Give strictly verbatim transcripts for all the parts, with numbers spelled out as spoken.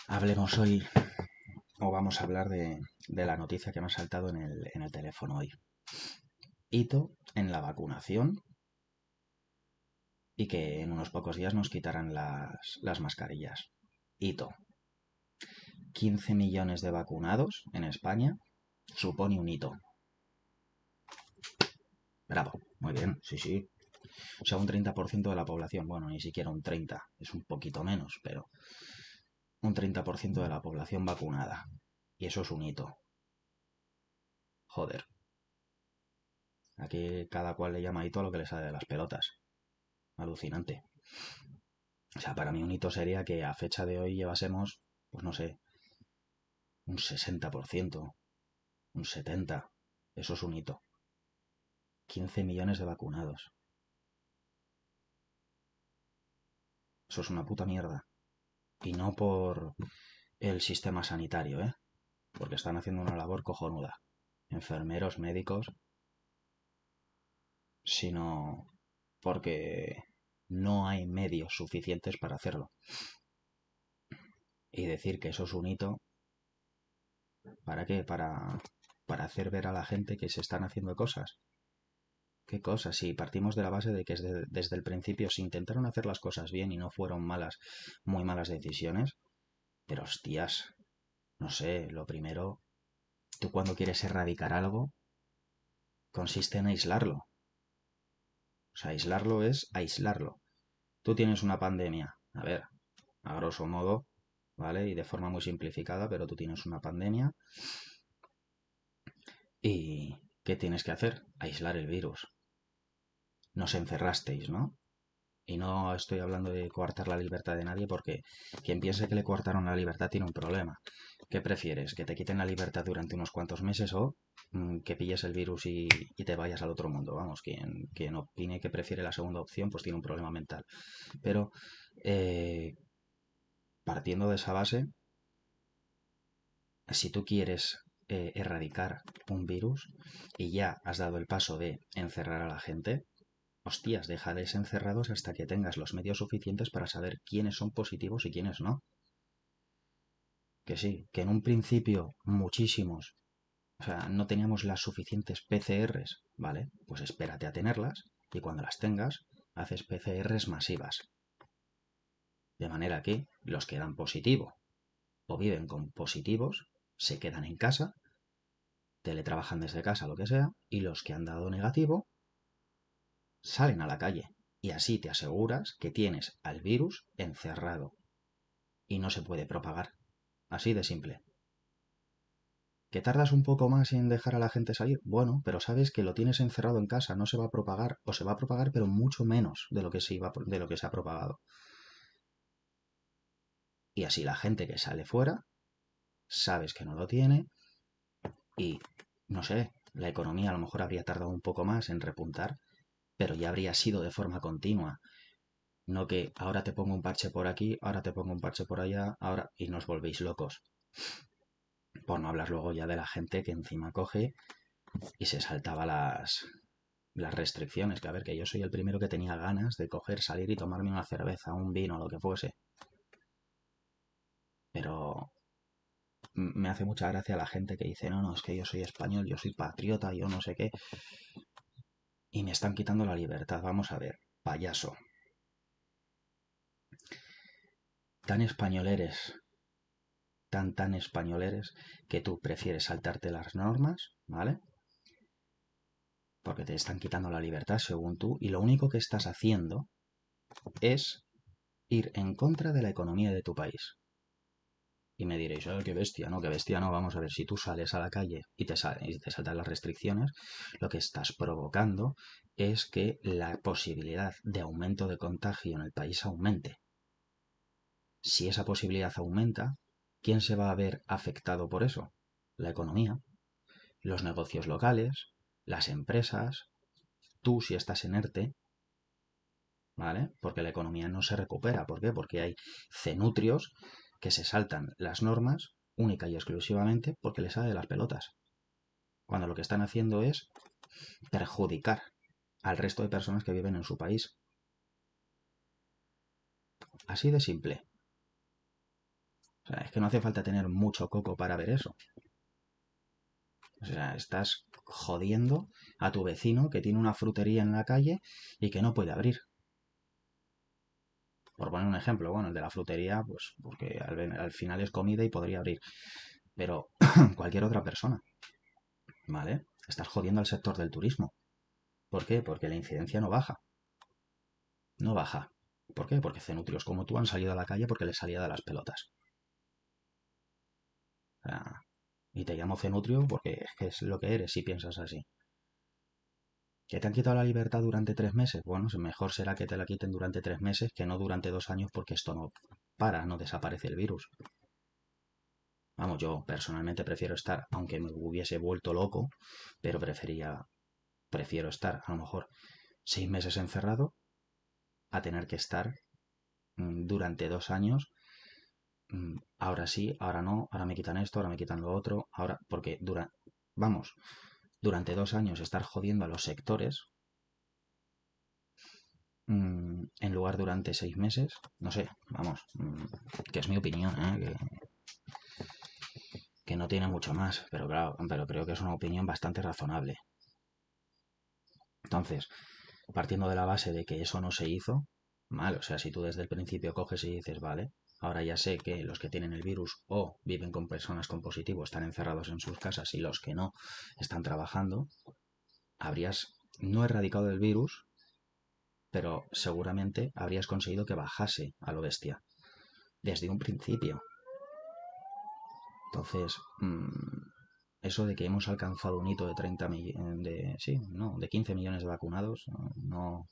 Hablemos hoy, o vamos a hablar de, de la noticia que me ha saltado en el, en el teléfono hoy. Hito en la vacunación y que en unos pocos días nos quitarán las, las mascarillas. Hito. quince millones de vacunados en España supone un hito. Bravo, muy bien, sí, sí. O sea, un treinta por ciento de la población, bueno, ni siquiera un treinta por ciento, es un poquito menos, pero un treinta por ciento de la población vacunada. Y eso es un hito. Joder. Aquí cada cual le llama hito a lo que le sale de las pelotas. Alucinante. O sea, para mí un hito sería que a fecha de hoy llevásemos, pues no sé, un sesenta por ciento, un setenta por ciento. Eso es un hito. quince millones de vacunados. Eso es una puta mierda. Y no por el sistema sanitario, ¿eh? Porque están haciendo una labor cojonuda. Enfermeros, médicos, sino porque no hay medios suficientes para hacerlo. Y decir que eso es un hito, ¿para qué? Para, para hacer ver a la gente que se están haciendo cosas. ¿Qué cosas? Si partimos de la base de que desde, desde el principio se intentaron hacer las cosas bien y no fueron malas, muy malas decisiones, pero hostias, no sé, lo primero, tú cuando quieres erradicar algo, consiste en aislarlo. O sea, aislarlo es aislarlo. Tú tienes una pandemia, a ver, a grosso modo, ¿vale? Y de forma muy simplificada, pero tú tienes una pandemia y ¿qué tienes que hacer? Aislar el virus. Nos encerrasteis, ¿no? Y no estoy hablando de coartar la libertad de nadie porque quien piense que le coartaron la libertad tiene un problema. ¿Qué prefieres? ¿Que te quiten la libertad durante unos cuantos meses o mm, que pilles el virus y, y te vayas al otro mundo? Vamos, quien, quien opine que prefiere la segunda opción pues tiene un problema mental. Pero eh, partiendo de esa base, si tú quieres eh, erradicar un virus y ya has dado el paso de encerrar a la gente, hostias, déjales encerrados hasta que tengas los medios suficientes para saber quiénes son positivos y quiénes no. Que sí, que en un principio muchísimos, o sea, no teníamos las suficientes P C Rs, ¿vale? Pues espérate a tenerlas y cuando las tengas, haces P C Rs masivas. De manera que los que dan positivo o viven con positivos se quedan en casa, teletrabajan desde casa, lo que sea, y los que han dado negativo salen a la calle. Y así te aseguras que tienes al virus encerrado y no se puede propagar. Así de simple. ¿Que tardas un poco más en dejar a la gente salir? Bueno, pero sabes que lo tienes encerrado en casa, no se va a propagar, o se va a propagar, pero mucho menos de lo que se, iba, de lo que se ha propagado. Y así la gente que sale fuera, sabes que no lo tiene y, no sé, la economía a lo mejor habría tardado un poco más en repuntar, pero ya habría sido de forma continua. No que ahora te pongo un parche por aquí, ahora te pongo un parche por allá, ahora... y nos volvéis locos. Por no hablar luego ya de la gente que encima coge y se saltaba las, las restricciones, que a ver, que yo soy el primero que tenía ganas de coger, salir y tomarme una cerveza, un vino, lo que fuese. Pero me hace mucha gracia la gente que dice, no, no, es que yo soy español, yo soy patriota, yo no sé qué, y me están quitando la libertad. Vamos a ver, payaso. Tan español eres, tan, tan español eres, que tú prefieres saltarte las normas, ¿vale? Porque te están quitando la libertad según tú, y lo único que estás haciendo es ir en contra de la economía de tu país. Y me diréis, oh, qué bestia, no, qué bestia, no. Vamos a ver, si tú sales a la calle y te, sal y te saltan las restricciones, lo que estás provocando es que la posibilidad de aumento de contagio en el país aumente. Si esa posibilidad aumenta, ¿quién se va a ver afectado por eso? La economía, los negocios locales, las empresas, tú si estás en ERTE, ¿vale? Porque la economía no se recupera. ¿Por qué? Porque hay cenutrios que se saltan las normas única y exclusivamente porque les sale de las pelotas. Cuando lo que están haciendo es perjudicar al resto de personas que viven en su país. Así de simple. O sea, es que no hace falta tener mucho coco para ver eso. O sea, estás jodiendo a tu vecino que tiene una frutería en la calle y que no puede abrir. Por poner un ejemplo, bueno, el de la frutería, pues porque al, al final es comida y podría abrir. Pero cualquier otra persona, ¿vale? Estás jodiendo al sector del turismo. ¿Por qué? Porque la incidencia no baja. No baja. ¿Por qué? Porque cenutrios como tú han salido a la calle porque les salía de las pelotas. O sea, y te llamo cenutrio porque es que es lo que eres si piensas así. ¿Que te han quitado la libertad durante tres meses? Bueno, mejor será que te la quiten durante tres meses que no durante dos años porque esto no para, no desaparece el virus. Vamos, yo personalmente prefiero estar, aunque me hubiese vuelto loco, pero prefería, prefiero estar a lo mejor seis meses encerrado a tener que estar mm, durante dos años. mm, Ahora sí, ahora no, ahora me quitan esto, ahora me quitan lo otro, ahora, porque dura, vamos, durante dos años estar jodiendo a los sectores mm, en lugar durante seis meses, no sé, vamos, mm, que es mi opinión, ¿eh? que, que no tiene mucho más, pero claro, pero creo que es una opinión bastante razonable. Entonces, partiendo de la base de que eso no se hizo, mal, o sea, si tú desde el principio coges y dices, vale, ahora ya sé que los que tienen el virus o viven con personas con positivo están encerrados en sus casas y los que no están trabajando, habrías no erradicado el virus, pero seguramente habrías conseguido que bajase a lo bestia desde un principio. Entonces, mmm, eso de que hemos alcanzado un hito de treinta millones, de, sí, no, de quince millones de vacunados, no,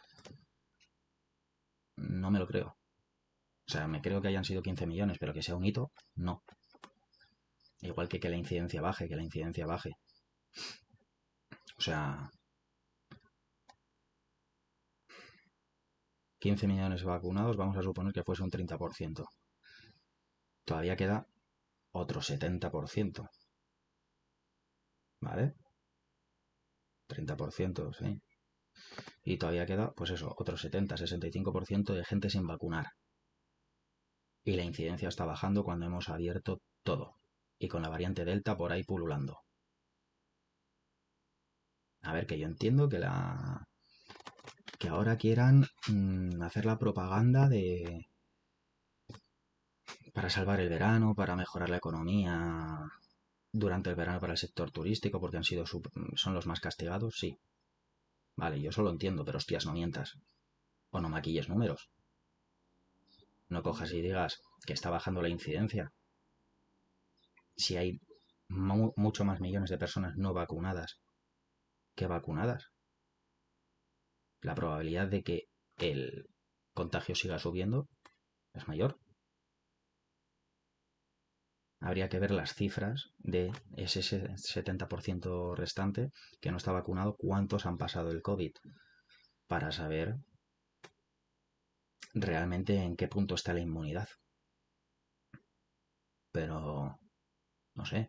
no me lo creo. O sea, me creo que hayan sido quince millones, pero que sea un hito, no. Igual que que la incidencia baje, que la incidencia baje. O sea, quince millones vacunados, vamos a suponer que fuese un treinta por ciento. Todavía queda otro setenta por ciento. ¿Vale? treinta por ciento, sí. Y todavía queda, pues eso, otro setenta, sesenta y cinco por ciento de gente sin vacunar. Y la incidencia está bajando cuando hemos abierto todo. Y con la variante Delta por ahí pululando. A ver, que yo entiendo que la. Que ahora quieran mmm, hacer la propaganda de. Para salvar el verano, para mejorar la economía durante el verano para el sector turístico, porque han sido son los más castigados, sí. Vale, yo eso lo entiendo, pero hostias, no mientas. O no maquilles números. No cojas y digas que está bajando la incidencia. Si hay mu mucho más millones de personas no vacunadas que vacunadas, la probabilidad de que el contagio siga subiendo es mayor. Habría que ver las cifras de ese setenta por ciento restante que no está vacunado, cuántos han pasado el COVID, para saber realmente en qué punto está la inmunidad. Pero, no sé,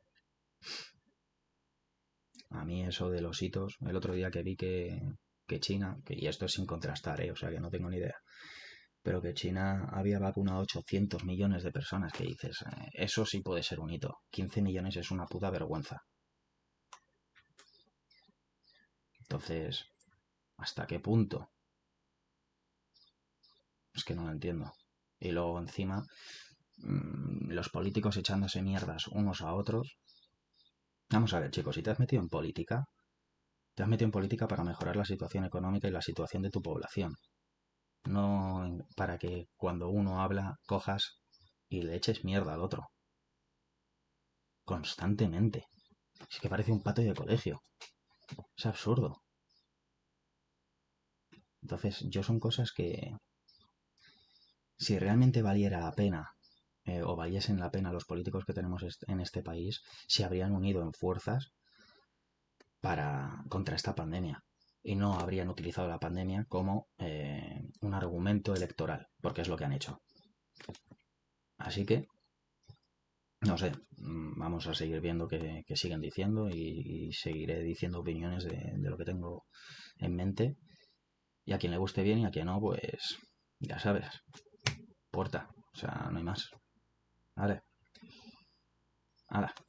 a mí eso de los hitos, el otro día que vi que, que China, que, y esto es sin contrastar, ¿eh? O sea que no tengo ni idea, pero que China había vacunado ochocientos millones de personas, que dices, eh, eso sí puede ser un hito. quince millones es una puta vergüenza. Entonces, ¿hasta qué punto? Es que no lo entiendo. Y luego encima, mmm, los políticos echándose mierdas unos a otros. Vamos a ver, chicos, si te has metido en política, te has metido en política para mejorar la situación económica y la situación de tu población. No para que cuando uno habla cojas y le eches mierda al otro. Constantemente. Es que parece un patio de colegio. Es absurdo. Entonces, yo son cosas que, si realmente valiera la pena, eh, o valiesen la pena los políticos que tenemos en este país, se habrían unido en fuerzas para contra esta pandemia y no habrían utilizado la pandemia como eh, un argumento electoral, porque es lo que han hecho. Así que, no sé, mm, vamos a seguir viendo qué, qué siguen diciendo y, y seguiré diciendo opiniones de, de lo que tengo en mente. Y a quien le guste bien y a quien no, pues ya sabes, puerta. O sea, no hay más. Vale. Hala.